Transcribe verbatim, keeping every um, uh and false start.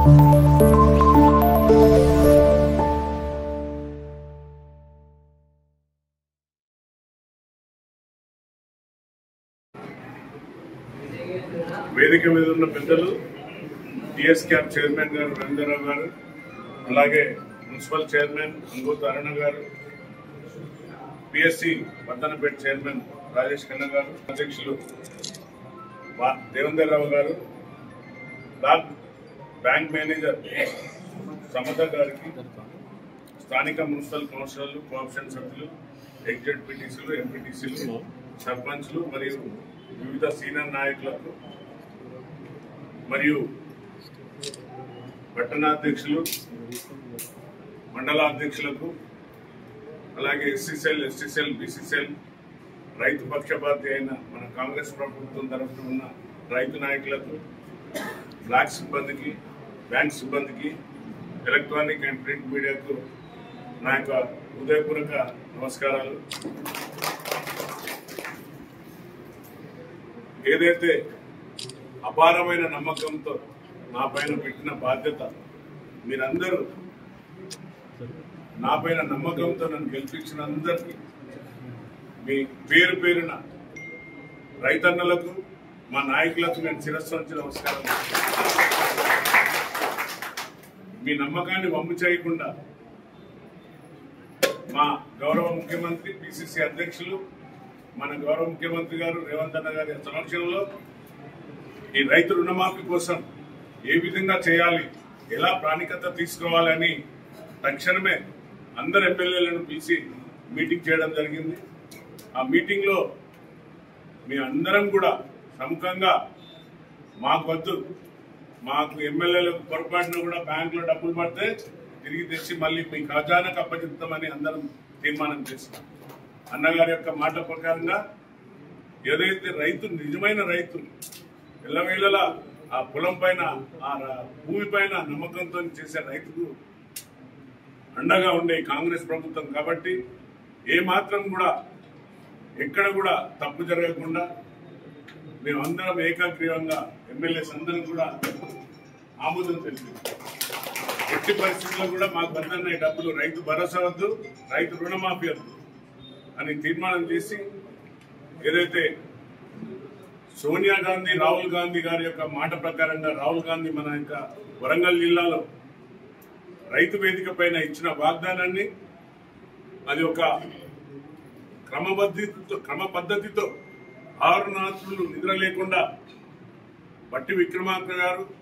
వేదిక మీద ఉన్న పెద్దలు టిఎస్ క్యాప్ చైర్మన్ గారు రవీంద్రరావు గారు, అలాగే మున్సిపల్ చైర్మన్ అంగూత అరుణ గారు, పిఎస్సి వర్ధనపేట చైర్మన్ రాజేష్ ఖన్నా గారు, అధ్యక్షులు దేవేంద్రరావు గారు, బ్యాంక్ మేనేజర్ సమత గారికి, స్థానిక మున్సిపల్ కౌన్సిలర్లు, కోఆప్షన్ సభ్యులు, ఎగ్జెడ్పీటీసీలు, ఎంపీటీసీలు, సర్పంచ్లు మరియు వివిధ సీనియర్ నాయకులకు మరియు పట్టణాధ్యక్షులు, మండల అధ్యక్షులకు, అలాగే ఎస్సీసీఎల్, ఎస్టీసీఎల్, బీసీసీఎల్, రైతు పక్షపాతి అయిన మన కాంగ్రెస్ ప్రభుత్వం తరఫున ఉన్న రైతు నాయకులకు, బ్లాక్ సిబ్బందికి, బ్యాంక్ సిబ్బందికి, ఎలక్ట్రానిక్ అండ్ ప్రింట్ మీడియాకు నా యొక్క హృదయపూర్వక నమస్కారాలు. ఏదైతే అపారమైన నమ్మకంతో నా పైన పెట్టిన బాధ్యత, మీరందరూ నా పైన నమ్మకంతో నన్ను గెలిపించిన అందరికీ మీ పేరు పేరున రైతన్నలకు, మా నాయకులకు నేను శిరస్సు నుంచి నమస్కారం. మీ నమ్మకాన్ని వమ్ము చేయకుండా మా గౌరవ ముఖ్యమంత్రి, పిసిసి అధ్యక్షులు, మన గౌరవ ముఖ్యమంత్రి గారు రేవంత్ అన్న గారి సమక్షంలో ఈ రైతు రుణమాఫీ కోసం ఏ విధంగా చేయాలి, ఎలా ప్రాణికత తీసుకోవాలని తక్షణమే అందరు ఎమ్మెల్యేలను పిలిచి మీటింగ్ చేయడం జరిగింది. ఆ మీటింగ్ లో మీ అందరం కూడా సముఖంగా మాకు వద్దు, మాకు ఎమ్మెల్యేలకు పొరపాటున కూడా బ్యాంకులో డబ్బులు పడితే తిరిగి తెచ్చి మళ్ళీ మీ ఖజానాకు అప్పచెప్తామని అందరం తీర్మానం చేస్తాం. అన్నగారి యొక్క మాట ప్రకారంగా ఏదైతే రైతు, నిజమైన రైతు ఎల్లవేళలా ఆ పొలం పైన, ఆ భూమి పైన నమ్మకంతో చేసే రైతుకు అండగా ఉండే కాంగ్రెస్ ప్రభుత్వం కాబట్టి ఏ మాత్రం కూడా ఎక్కడ కూడా తప్పు జరగకుండా మేమందరం ఏకాగ్రీవంగా ఎమ్మెల్యేస్ అందరం కూడా ఆమోదం తెలిపింది. ఎట్టి పరిస్థితుల్లో కూడా మాకు వద్దన్న డబ్బులు, రైతు భరోసా వద్దు, రైతు రుణమాఫీ వద్దు అని తీర్మానం చేసి, ఏదైతే సోనియా గాంధీ, రాహుల్ గాంధీ గారి యొక్క మాట ప్రకారంగా రాహుల్ గాంధీ మన యొక్క వరంగల్ జిల్లాలో రైతు వేదిక పైన ఇచ్చిన వాగ్దానాన్ని అది ఒక క్రమబద్ధతితో క్రమ పద్ధతితో ఆరు రాత్రులు నిద్ర లేకుండా బట్టి విక్రమార్క గారు,